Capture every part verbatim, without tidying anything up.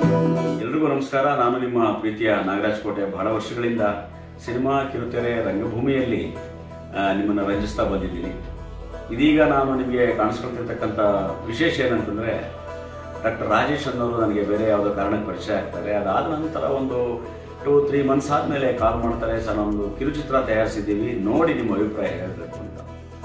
ಎಲ್ರಿಗೂ ನಮಸ್ಕಾರ. ನಾನು ನಿಮ್ಮ ಪ್ರೀತಿಯ ನಾಗರಾಜ್ ಕೋಟೆ. ಬಹಳ ವರ್ಷಗಳಿಂದ ಸಿನಿಮಾ, ಕಿರುತೆರೆ, ರಂಗಭೂಮಿಯಲ್ಲಿ ನಿಮ್ಮನ್ನು ರಂಜಿಸ್ತಾ ಬಂದಿದ್ದೀನಿ. ಇದೀಗ ನಾನು ನಿಮಗೆ ಕಾಣಿಸ್ಕೊಳ್ತಿರ್ತಕ್ಕಂಥ ವಿಶೇಷ ಏನಂತಂದರೆ, ಡಾಕ್ಟರ್ ರಾಜೇಶ್ ಅನ್ನೋರು ನನಗೆ ಬೇರೆ ಯಾವುದೋ ಕಾರಣಕ್ಕೆ ಪರಿಚಯ ಆಗ್ತಾರೆ. ಅದಾದ ನಂತರ ಒಂದು ಟೂ ತ್ರೀ ಮಂತ್ಸ್ ಆದಮೇಲೆ ಕಾಲ್ ಮಾಡ್ತಾರೆ, ಸರ್ ನಾನೊಂದು ಕಿರುಚಿತ್ರ ತಯಾರಿಸಿದ್ದೀವಿ, ನೋಡಿ ನಿಮ್ಮ ಅಭಿಪ್ರಾಯ ಹೇಳಬೇಕು ಅಂತ.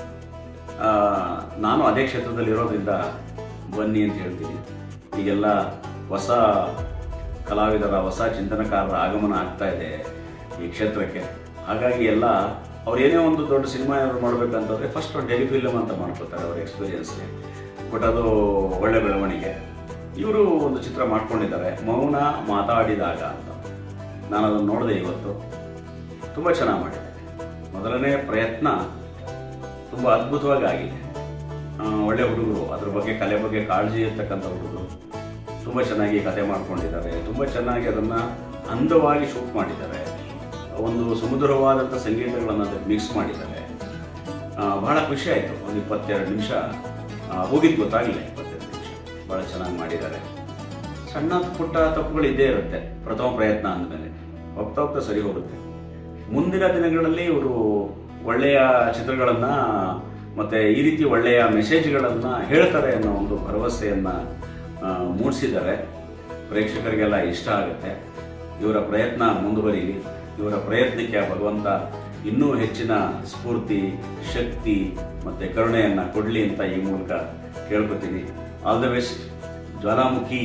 ನಾನು ಅದೇ ಕ್ಷೇತ್ರದಲ್ಲಿ ಇರೋದ್ರಿಂದ ಬನ್ನಿ ಅಂತ ಹೇಳ್ತೀನಿ. ಈಗೆಲ್ಲ ಹೊಸ ಕಲಾವಿದರ, ಹೊಸ ಚಿಂತನಕಾರರ ಆಗಮನ ಆಗ್ತಾ ಇದೆ ಈ ಕ್ಷೇತ್ರಕ್ಕೆ. ಹಾಗಾಗಿ ಎಲ್ಲ ಅವ್ರು ಏನೇ ಒಂದು ದೊಡ್ಡ ಸಿನಿಮಾ ಏನಾದ್ರು ಮಾಡಬೇಕಂತಂದರೆ ಫಸ್ಟ್ ಒಂದು ಟೆಲಿಫಿಲ್ಮ್ ಅಂತ ಮಾಡ್ಕೋತಾರೆ ಅವ್ರ ಎಕ್ಸ್ಪೀರಿಯನ್ಸ್ಗೆ. ಬಟ್ ಅದು ಒಳ್ಳೆ ಬೆಳವಣಿಗೆ. ಇವರು ಒಂದು ಚಿತ್ರ ಮಾಡ್ಕೊಂಡಿದ್ದಾರೆ, ಮೌನ ಮಾತಾಡಿದಾಗ ಅಂತ. ನಾನು ಅದನ್ನು ನೋಡಿದೆ ಇವತ್ತು. ತುಂಬ ಚೆನ್ನಾಗಿ ಮಾಡಿದೆ. ಮೊದಲನೇ ಪ್ರಯತ್ನ ತುಂಬ ಅದ್ಭುತವಾಗಿ ಆಗಿದೆ. ಒಳ್ಳೆ ಹುಡುಗರು, ಅದ್ರ ಬಗ್ಗೆ ಕಲೆ ಬಗ್ಗೆ ಕಾಳಜಿ ಇರ್ತಕ್ಕಂಥ ಹುಡುಗರು ತುಂಬ ಚೆನ್ನಾಗಿ ಕತೆ ಮಾಡ್ಕೊಂಡಿದ್ದಾರೆ. ತುಂಬ ಚೆನ್ನಾಗಿ ಅದನ್ನು ಅಂದವಾಗಿ ಶೂಟ್ ಮಾಡಿದ್ದಾರೆ. ಒಂದು ಸುಮಧುರವಾದಂಥ ಸಂಗೀತಗಳನ್ನು ಅದಕ್ಕೆ ಮಿಕ್ಸ್ ಮಾಡಿದ್ದಾರೆ. ಭಾಳ ಖುಷಿ ಆಯಿತು. ಒಂದು ಇಪ್ಪತ್ತೆರಡು ನಿಮಿಷ ಹೋಗಿದ್ದು ಗೊತ್ತಾಗಲಿಲ್ಲ. ಇಪ್ಪತ್ತೆರಡು ನಿಮಿಷ ಭಾಳ ಚೆನ್ನಾಗಿ ಮಾಡಿದ್ದಾರೆ. ಸಣ್ಣ ಪುಟ್ಟ ತಪ್ಪುಗಳು ಇದ್ದೇ ಇರುತ್ತೆ ಪ್ರಥಮ ಪ್ರಯತ್ನ ಅಂದಮೇಲೆ, ಹೋಗ್ತಾ ಹೋಗ್ತಾ ಸರಿ ಹೋಗುತ್ತೆ. ಮುಂದಿನ ದಿನಗಳಲ್ಲಿ ಇವರು ಒಳ್ಳೆಯ ಚಿತ್ರಗಳನ್ನು ಮತ್ತು ಈ ರೀತಿ ಒಳ್ಳೆಯ ಮೆಸೇಜ್ಗಳನ್ನು ಹೇಳ್ತಾರೆ ಅನ್ನೋ ಒಂದು ಭರವಸೆಯನ್ನು ಮೂಡಿಸಿದ್ದಾರೆ. ಪ್ರೇಕ್ಷಕರಿಗೆಲ್ಲ ಇಷ್ಟ ಆಗುತ್ತೆ. ಇವರ ಪ್ರಯತ್ನ ಮುಂದುವರಿಲಿ. ಇವರ ಪ್ರಯತ್ನಕ್ಕೆ ಭಗವಂತ ಇನ್ನೂ ಹೆಚ್ಚಿನ ಸ್ಫೂರ್ತಿ, ಶಕ್ತಿ ಮತ್ತು ಕರುಣೆಯನ್ನು ಕೊಡಲಿ ಅಂತ ಈ ಮೂಲಕ ಕೇಳ್ಕೊತೀನಿ. All the best. ಜ್ವಾಲಾಮುಖಿ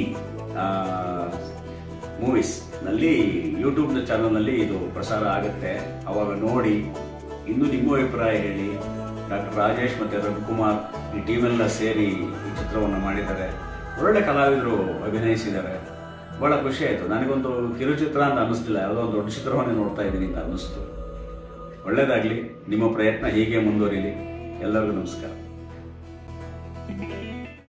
ಮೂವೀಸ್ನಲ್ಲಿ ಯೂಟ್ಯೂಬ್ನ ಚಾನಲ್ನಲ್ಲಿ ಇದು ಪ್ರಸಾರ ಆಗುತ್ತೆ. ಅವಾಗ ನೋಡಿ ಇನ್ನೂ ನಿಮ್ಮ ಅಭಿಪ್ರಾಯ ಹೇಳಿ. ಡಾಕ್ಟರ್ ರಾಜೇಶ್ ಮತ್ತು ರಘು ಕುಮಾರ್ ಈ ಟೀಮೆಲ್ಲ ಸೇರಿ ಈ ಚಿತ್ರವನ್ನು ಮಾಡಿದ್ದಾರೆ. ಒಳ್ಳೆ ಕಲಾವಿದರು ಅಭಿನಯಿಸಿದ್ದಾರೆ. ಭಾಳ ಖುಷಿ ಆಯಿತು. ನನಗೊಂದು ಕಿರುಚಿತ್ರ ಅಂತ ಅನ್ನಿಸ್ತಿಲ್ಲ, ಯಾವುದೋ ಒಂದು ದೊಡ್ಡ ಚಿತ್ರವನ್ನೇ ನೋಡ್ತಾ ಇದ್ದೀನಿ ಅಂತ ಅನ್ನಿಸ್ತು. ಒಳ್ಳೆಯದಾಗಲಿ. ನಿಮ್ಮ ಪ್ರಯತ್ನ ಹೀಗೆ ಮುಂದುವರಿಲಿ. ಎಲ್ಲರಿಗೂ ನಮಸ್ಕಾರ.